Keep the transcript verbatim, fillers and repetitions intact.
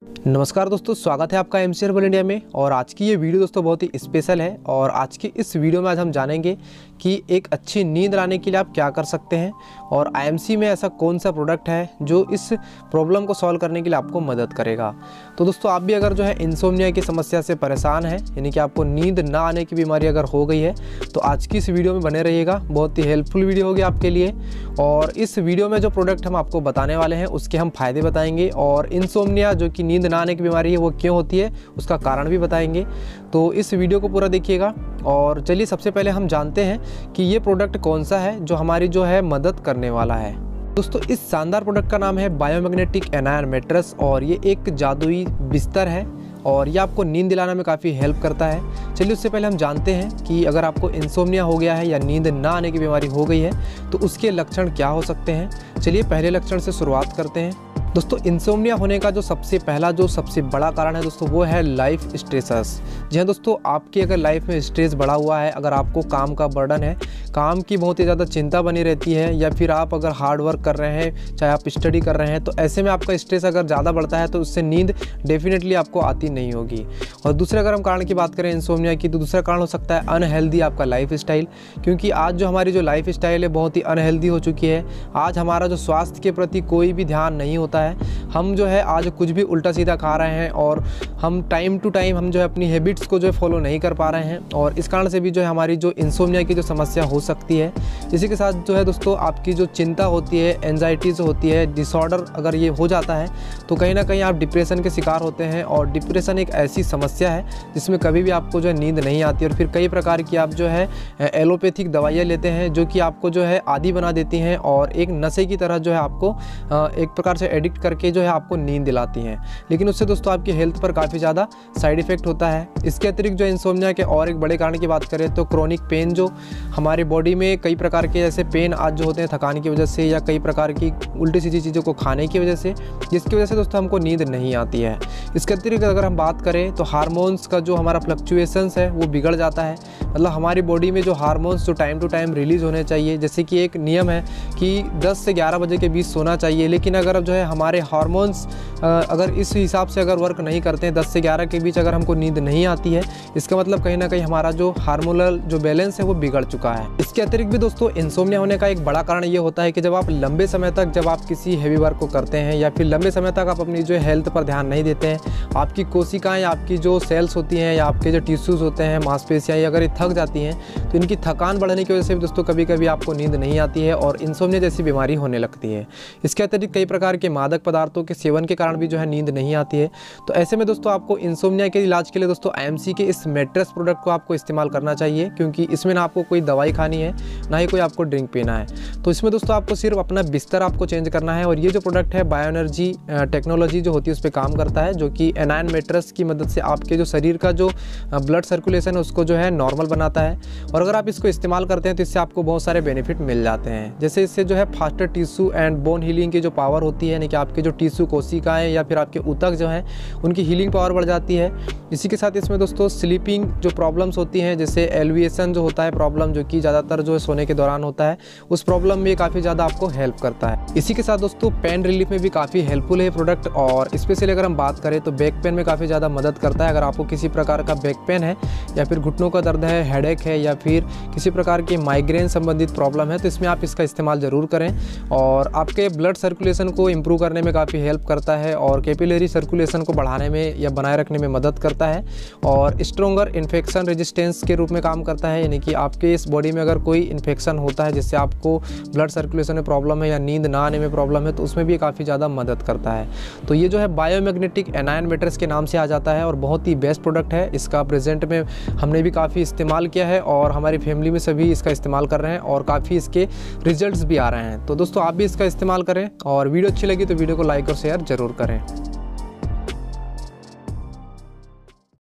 नमस्कार दोस्तों, स्वागत है आपका एमसी हर्बल इंडिया में। और आज की ये वीडियो दोस्तों बहुत ही स्पेशल है। और आज की इस वीडियो में आज हम जानेंगे कि एक अच्छी नींद लाने के लिए आप क्या कर सकते हैं और आईएमसी में ऐसा कौन सा प्रोडक्ट है जो इस प्रॉब्लम को सॉल्व करने के लिए आपको मदद करेगा। तो दोस्तों आप भी अगर जो है इंसोम्निया की समस्या से परेशान है, यानी कि आपको नींद ना आने की बीमारी अगर हो गई है, तो आज की इस वीडियो में बने रहिएगा। बहुत ही हेल्पफुल वीडियो होगी आपके लिए। और इस वीडियो में जो प्रोडक्ट हम आपको बताने वाले हैं उसके हम फ़ायदे बताएंगे, और इंसोम्निया जो कि नींद ना आने की बीमारी है वो क्यों होती है उसका कारण भी बताएंगे। तो इस वीडियो को पूरा देखिएगा। और चलिए सबसे पहले हम जानते हैं कि ये प्रोडक्ट कौन सा है जो हमारी जो है मदद करने वाला है। दोस्तों इस शानदार प्रोडक्ट का नाम है बायोमैग्नेटिक एनायन मैट्रेस, और ये एक जादुई बिस्तर है और ये आपको नींद दिलाने में काफ़ी हेल्प करता है। चलिए उससे पहले हम जानते हैं कि अगर आपको इंसोम्निया हो गया है या नींद ना आने की बीमारी हो गई है तो उसके लक्षण क्या हो सकते हैं। चलिए पहले लक्षण से शुरुआत करते हैं। दोस्तों इंसोम्निया होने का जो सबसे पहला जो सबसे बड़ा कारण है दोस्तों वो है लाइफ स्ट्रेसर्स। जी हाँ दोस्तों, आपकी अगर लाइफ में स्ट्रेस बढ़ा हुआ है, अगर आपको काम का बर्डन है, काम की बहुत ही ज़्यादा चिंता बनी रहती है, या फिर आप अगर हार्ड वर्क कर रहे हैं, चाहे आप स्टडी कर रहे हैं, तो ऐसे में आपका स्ट्रेस अगर ज़्यादा बढ़ता है तो उससे नींद डेफिनेटली आपको आती नहीं होगी। और दूसरे अगर हम कारण की बात करें इंसोम्निया की, तो दूसरा कारण हो सकता है अनहेल्दी आपका लाइफ स्टाइल, क्योंकि आज जो हमारी जो लाइफ स्टाइल है बहुत ही अनहेल्दी हो चुकी है। आज हमारा जो स्वास्थ्य के प्रति कोई भी ध्यान नहीं होता है। हम जो है आज कुछ भी उल्टा सीधा खा रहे हैं और हम टाइम टू टाइम हम जो है अपनी हैबिट्स को जो है फॉलो नहीं कर पा रहे हैं, और इस कारण से भी जो है हमारी जो इंसोम्निया की जो समस्या हो सकती है। इसी के साथ जो है दोस्तों आपकी जो चिंता होती है, एंजाइटी जो होती है, डिसऑर्डर अगर ये हो जाता है तो कहीं ना कहीं आप डिप्रेशन के शिकार होते हैं। और डिप्रेशन एक ऐसी समस्या है जिसमें कभी भी आपको जो है नींद नहीं आती, और फिर कई प्रकार की आप जो है एलोपैथिक दवाइयाँ लेते हैं जो कि आपको जो है आदी बना देती हैं और एक नशे की तरह जो है आपको एक प्रकार से एडिक्ट करके जो है आपको नींद दिलाती हैं। लेकिन उससे दोस्तों आपकी हेल्थ पर काफ़ी ज़्यादा साइड इफेक्ट होता है। इसके अतिरिक्त जो इंसोम्निया के और एक बड़े कारण की बात करें तो क्रोनिक पेन, जो हमारी बॉडी में कई प्रकार के ऐसे पेन आज जो होते हैं थकान की वजह से या कई प्रकार की उल्टी सीधी चीज़ों को खाने की वजह से, जिसकी वजह से दोस्तों हमको नींद नहीं आती है। इसके अतिरिक्त अगर हम बात करें तो हार्मोन्स का जो हमारा फ्लक्चुएशंस है वो बिगड़ जाता है। मतलब हमारी बॉडी में जो हार्मोन्स जो टाइम टू टाइम रिलीज़ होने चाहिए, जैसे कि एक नियम है कि दस से ग्यारह बजे के बीच सोना चाहिए, लेकिन अगर अब जो है हमारे हार्मोन्स अगर इस हिसाब से अगर वर्क नहीं करते हैं, दस से ग्यारह के बीच अगर हमको नींद नहीं आती है, इसका मतलब कहीं ना कहीं हमारा जो हार्मोनल जो बैलेंस है वो बिगड़ चुका है। इसके अतिरिक्त भी दोस्तों इंसोम्निया होने का एक बड़ा कारण ये होता है कि जब आप लंबे समय तक जब आप किसी हैवी वर्क को करते हैं या फिर लंबे समय तक आप अपनी जो हेल्थ पर ध्यान नहीं देते हैं, आपकी कोशिकाएँ, आपकी जो सेल्स होती हैं या आपके जो टिश्यूज़ होते हैं, मांसपेशियाँ, अगर ये थक जाती हैं तो इनकी थकान बढ़ने की वजह से भी दोस्तों कभी कभी आपको नींद नहीं आती है और इंसोम्निया जैसी बीमारी होने लगती है। इसके अतिरिक्त कई प्रकार के मादक पदार्थों के सेवन के कारण भी जो है नींद नहीं आती है। तो ऐसे में दोस्तों आपको इंसोम्निया के इलाज के लिए दोस्तों आईएमसी के इस मैट्रेस प्रोडक्ट को आपको इस्तेमाल करना चाहिए, क्योंकि इसमें ना आपको कोई दवाई खानी है ना ही कोई आपको ड्रिंक पीना है। तो इसमें दोस्तों आपको सिर्फ अपना बिस्तर आपको चेंज करना है। और ये जो प्रोडक्ट है बायो एनर्जी टेक्नोलॉजी जो होती है उस पर काम करता है, जो कि एनायन मैट्रेस की मदद से आपके जो शरीर का जो ब्लड सर्कुलेशन है उसको जो है नॉर्मल बनाता है। और अगर आप इसको इस्तेमाल करते हैं तो इससे आपको बहुत सारे बेनिफिट मिल जाते हैं। जैसे इससे जो है faster tissue and bone healing की जो पावर होती है, यानी कि आपके जो टिश्यू कोशिकाएं या फिर आपके ऊतक जो हैं उनकी हीलिंग पावर बढ़ जाती है। इसी के साथ इसमें दोस्तों स्लीपिंग जो प्रॉब्लम्स होती हैं, जैसे एल्विएशन जो होता है प्रॉब्लम, जो कि ज़्यादातर जो है सोने के दौरान होता है, उस प्रॉब्लम में काफ़ी ज़्यादा आपको हेल्प करता है। इसी के साथ दोस्तों पेन रिलीफ में भी काफ़ी हेल्पफुल है प्रोडक्ट। और स्पेशली अगर हम बात करें तो बैक पेन में काफ़ी ज़्यादा मदद करता है। अगर आपको किसी प्रकार का बैक पेन है या फिर घुटनों का दर्द है, हेडेक है, या फिर किसी प्रकार की माइग्रेन संबंधित प्रॉब्लम है, तो इसमें आप इसका इस्तेमाल ज़रूर करें। और आपके ब्लड सर्कुलेशन को इम्प्रूव करने में काफ़ी हेल्प करता है और कैपिलरी सर्कुलेशन को बढ़ाने में या बनाए रखने में मदद करता है। और स्ट्रोंगर इन्फेक्शन रेजिस्टेंस के रूप में काम करता है, यानी कि आपके इस बॉडी में अगर कोई इन्फेक्शन होता है जिससे आपको ब्लड सर्कुलेशन में प्रॉब्लम है या नींद ना आने में प्रॉब्लम है, तो उसमें भी काफ़ी ज़्यादा मदद करता है। तो ये जो है बायोमैग्नेटिक एनायन मैट्रेस के नाम से आ जाता है और बहुत ही बेस्ट प्रोडक्ट है। इसका प्रेजेंट में हमने भी काफ़ी इस्तेमाल किया है और हमारी फैमिली में सभी इसका इस्तेमाल कर रहे हैं और काफ़ी इसके रिजल्ट्स भी आ रहे हैं। तो दोस्तों आप भी इसका इस्तेमाल करें, और वीडियो अच्छी लगी तो वीडियो को लाइक और शेयर ज़रूर करें।